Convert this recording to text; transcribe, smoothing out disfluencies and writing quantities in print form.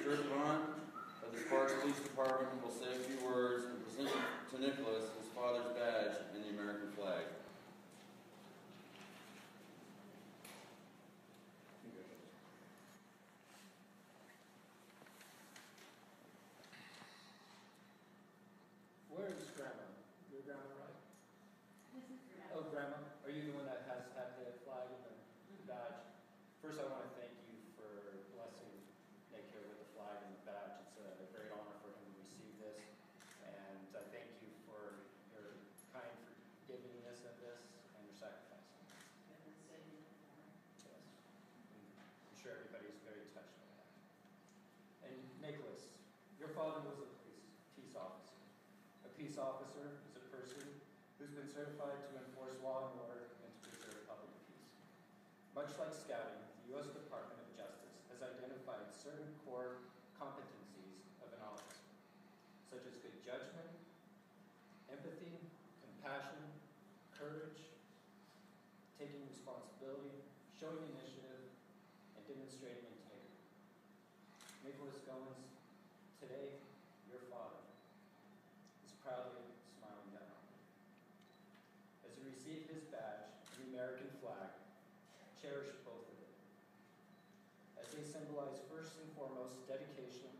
Kurt Vaughn of the Sparks Police Department will say a few words and present to Nicholas his father's badge and the American flag. Where is Grandma? Your grandma, right? This is Grandma. Oh, Grandma, are you the one that has had the flag and the badge? First, I want to thank you for blessing Nick here with the flag and the badge. It's a great honor for him to receive this, and I thank you for your kind forgivingness of this and your sacrifice. Yes. I'm sure everybody's very touched by that. And Nicholas, your father was a peace officer. A peace officer is a person who's been certified to enforce law and order and to preserve public peace. Much like scouting, the U.S. Department of Justice has identified certain core competencies of an officer, such as good judgment, empathy, compassion, courage, taking responsibility, showing initiative, and demonstrating integrity. Nicholas Goins, today, your father, is proudly smiling down on you. As you receive his badge and the American flag, cherish both of them, as they symbolize first and foremost dedication